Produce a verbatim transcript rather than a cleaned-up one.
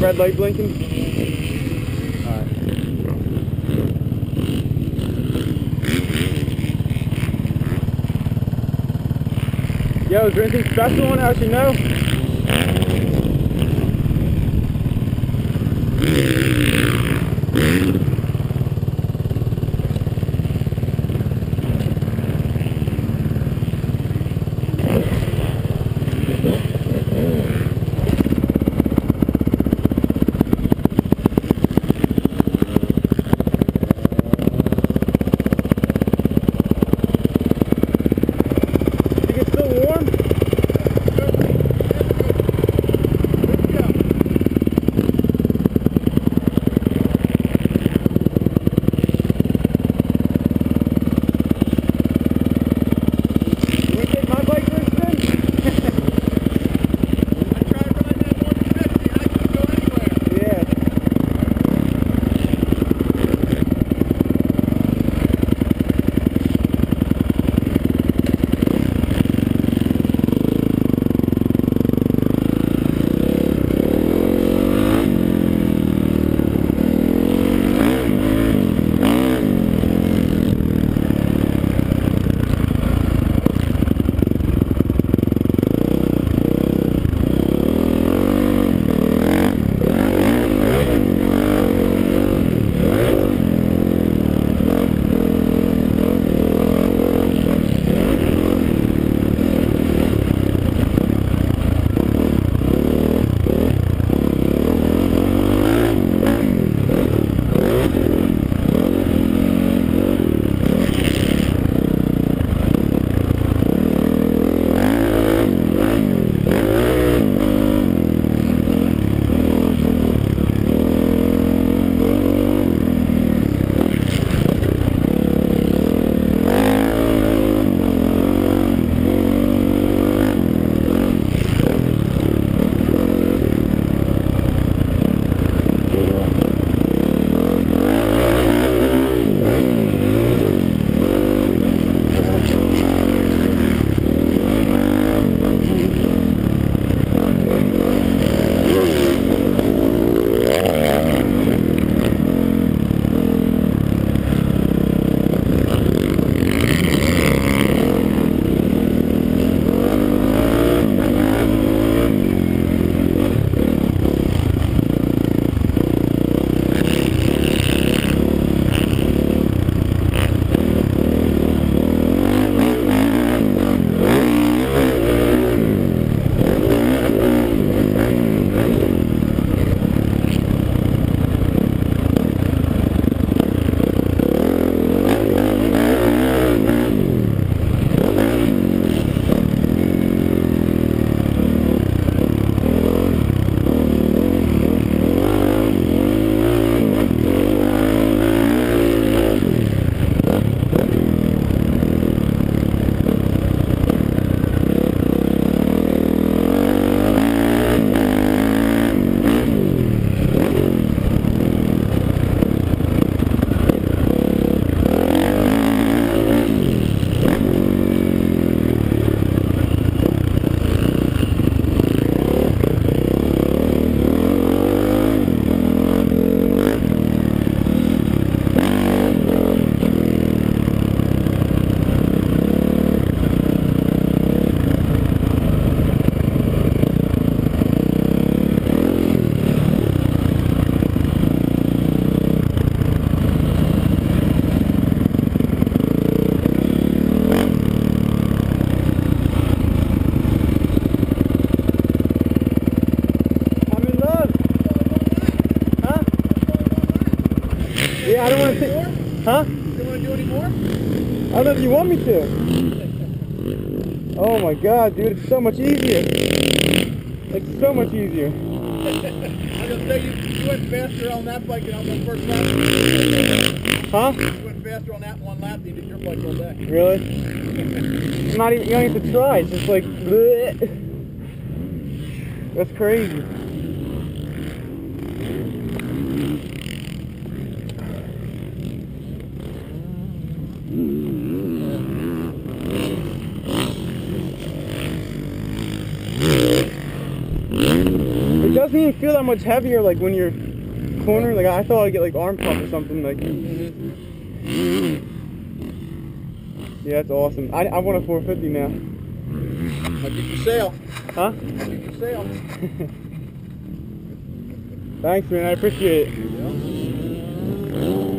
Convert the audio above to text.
red light blinking? Alright. Yo, is there anything special on it I should know? Yeah, I don't want to. Huh? You don't want to do any more? I don't know if you want me to. Oh my god, dude, it's so much easier. It's so much easier. I'm gonna say you, you went faster on that bike than on the first lap. Huh? You went faster on that one lap than you did your bike all day. Really? It's not even, you don't have to try, it's just like, bleh. That's crazy. It does doesn't even feel that much heavier like when you're cornering. Like I thought I'd get like arm pump or something. Like, yeah, that's awesome. I I want a four fifty now. I'll get your sale. Huh? I'll get your sale. Thanks, man. I appreciate it. Yeah.